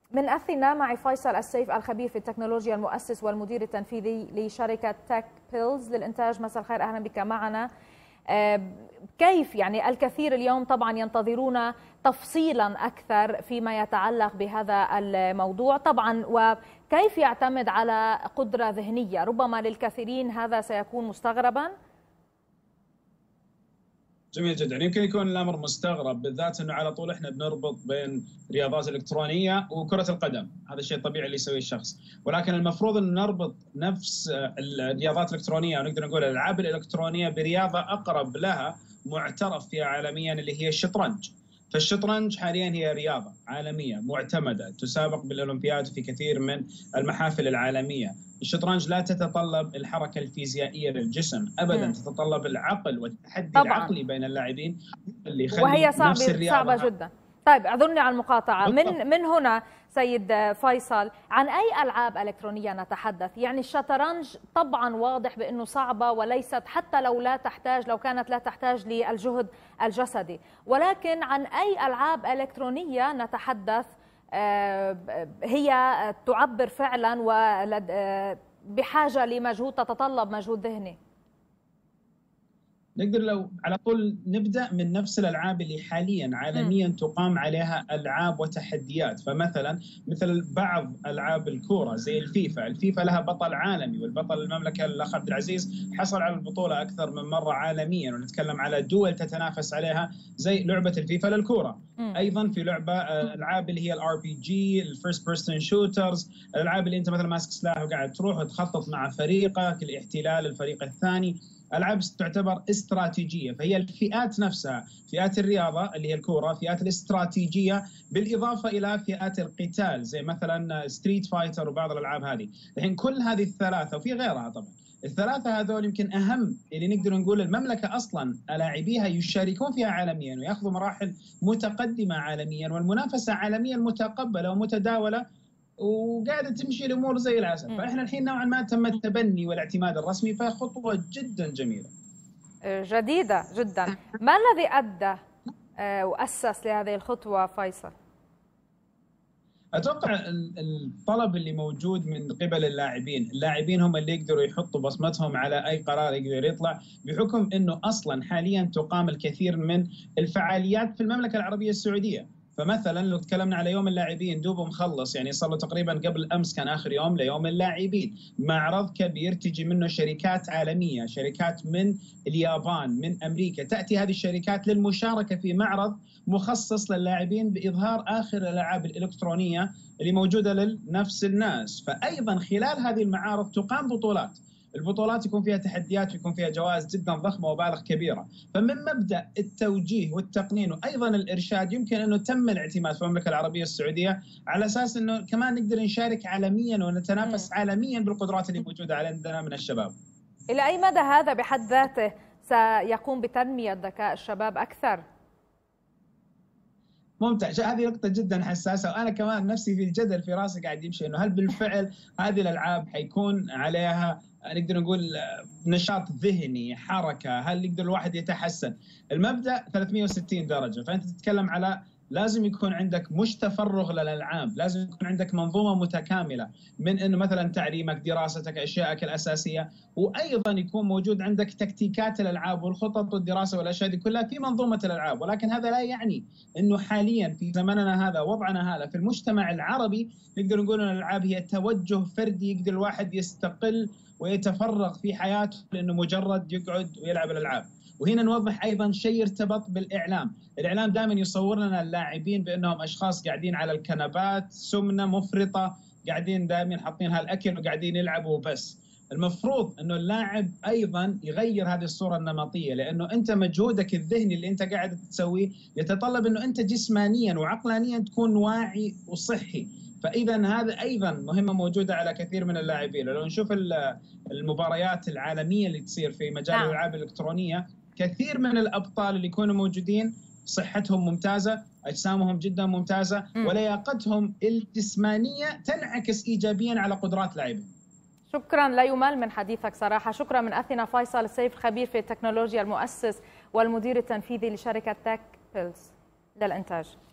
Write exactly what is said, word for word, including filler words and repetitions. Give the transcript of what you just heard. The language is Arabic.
من أثينا معي فيصل السيف الخبير في التكنولوجيا، المؤسس والمدير التنفيذي لشركة تك بيلز للإنتاج. مساء الخير، أهلا بك معنا. كيف يعني الكثير اليوم طبعا ينتظرون تفصيلا أكثر فيما يتعلق بهذا الموضوع طبعا، وكيف يعتمد على قدرة ذهنية؟ ربما للكثيرين هذا سيكون مستغربا. جميل جدا. يمكن يكون الامر مستغرب، بالذات انه على طول احنا بنربط بين رياضات الكترونيه وكره القدم، هذا الشيء الطبيعي اللي يسويه الشخص، ولكن المفروض ان نربط نفس الرياضات الالكترونيه او نقدر نقول الالعاب الالكترونيه برياضه اقرب لها معترف فيها عالميا اللي هي الشطرنج. فالشطرنج حاليا هي رياضه عالميه معتمده تسابق بالاولمبياد في كثير من المحافل العالميه. الشطرنج لا تتطلب الحركه الفيزيائيه للجسم ابدا، م. تتطلب العقل والتحدي طبعا. العقلي بين اللاعبين اللي يخلي وهي صعبة نفس الرياضه صعبه جدا. طيب اعذرني على المقاطعه، من من هنا سيد فيصل، عن اي العاب الكترونيه نتحدث؟ يعني الشطرنج طبعا واضح بانه صعبه وليست حتى لو لا تحتاج لو كانت لا تحتاج للجهد الجسدي، ولكن عن اي العاب الكترونيه نتحدث هي تعبر فعلا وبحاجه لمجهود، تتطلب مجهود ذهني؟ نقدر لو على طول نبدأ من نفس الألعاب اللي حاليا عالميا م. تقام عليها ألعاب وتحديات. فمثلا مثل بعض ألعاب الكورة زي الفيفا، الفيفا لها بطل عالمي، والبطل المملكة الأخ عبد العزيز حصل على البطولة أكثر من مرة عالميا، ونتكلم على دول تتنافس عليها زي لعبة الفيفا للكورة. م. أيضا في لعبة ألعاب اللي هي الار بي جي، الفيرست بيرسون شوترز، الألعاب اللي أنت مثلا ماسك سلاح وقاعد تروح وتخطط مع فريقك الاحتلال الفريق الثاني، ألعاب تعتبر استراتيجية. فهي الفئات نفسها، فئات الرياضة اللي هي الكورة، فئات الاستراتيجية، بالإضافة إلى فئات القتال زي مثلا ستريت فايتر وبعض الألعاب هذه. الحين كل هذه الثلاثة وفي غيرها طبعا، الثلاثة هذول يمكن أهم اللي نقدر نقول المملكة أصلا لاعبيها يشاركون فيها عالميا ويأخذوا مراحل متقدمة عالميا، والمنافسة عالميا متقبلة ومتداولة وقاعدة تمشي الأمور زي العسل. فإحنا الحين نوعا ما تم التبني والاعتماد الرسمي، فخطوة جدا جميلة جديدة جدا. ما الذي أدى وأسس لهذه الخطوة فيصل؟ أتوقع الطلب اللي موجود من قبل اللاعبين، اللاعبين هم اللي يقدروا يحطوا بصمتهم على أي قرار يقدر يطلع، بحكم أنه أصلا حاليا تقام الكثير من الفعاليات في المملكة العربية السعودية. فمثلا لو تكلمنا على يوم اللاعبين دوبه مخلص، يعني صار له تقريبا قبل امس كان اخر يوم ليوم اللاعبين، معرض كبير تجي منه شركات عالميه، شركات من اليابان من امريكا، تاتي هذه الشركات للمشاركه في معرض مخصص للاعبين باظهار اخر الالعاب الالكترونيه اللي موجوده لنفس الناس. فايضا خلال هذه المعارض تقام بطولات، البطولات يكون فيها تحديات ويكون فيها جوائز جدا ضخمه ومبالغ كبيره. فمن مبدا التوجيه والتقنين وايضا الارشاد يمكن انه تم الاعتماد في المملكه العربيه السعوديه على اساس انه كمان نقدر نشارك عالميا ونتنافس م. عالميا بالقدرات اللي موجوده عندنا من الشباب. الى اي مدى هذا بحد ذاته سيقوم بتنميه ذكاء الشباب اكثر؟ ممتع، هذه نقطة جدا حساسة، وأنا كمان نفسي في الجدل في راسي قاعد يمشي إنه هل بالفعل هذه الألعاب حيكون عليها نقدر نقول نشاط ذهني، حركة، هل يقدر الواحد يتحسن؟ المبدأ ثلاثمئة وستين درجة، فأنت تتكلم على لازم يكون عندك مش تفرغ للألعاب، لازم يكون عندك منظومة متكاملة من إنه مثلا تعليمك، دراستك، أشيائك الأساسية، وأيضا يكون موجود عندك تكتيكات الألعاب والخطط والدراسة والأشياء دي كلها في منظومة الألعاب. ولكن هذا لا يعني إنه حاليا في زمننا هذا وضعنا هذا في المجتمع العربي نقدر نقول إن الألعاب هي توجه فردي يقدر الواحد يستقل ويتفرغ في حياته لأنه مجرد يقعد ويلعب الألعاب. وهنا نوضح ايضا شيء يرتبط بالاعلام، الاعلام دائما يصور لنا اللاعبين بانهم اشخاص قاعدين على الكنبات، سمنه مفرطه، قاعدين دائما حاطين هالاكل وقاعدين يلعبوا بس. المفروض انه اللاعب ايضا يغير هذه الصوره النمطيه، لانه انت مجهودك الذهني اللي انت قاعد تسويه يتطلب انه انت جسمانيا وعقلانيا تكون واعي وصحي. فاذا هذا ايضا مهمه موجوده على كثير من اللاعبين. ولو نشوف المباريات العالميه اللي تصير في مجال نعم. الالعاب الالكترونيه، كثير من الابطال اللي يكونوا موجودين صحتهم ممتازه، اجسامهم جدا ممتازه، م. ولياقتهم الجسمانيه تنعكس ايجابيا على قدرات لاعبين. شكرا، لا يمل من حديثك صراحه. شكرا من اثينا فيصل السيف الخبير في التكنولوجيا، المؤسس والمدير التنفيذي لشركه تك بيلز للانتاج.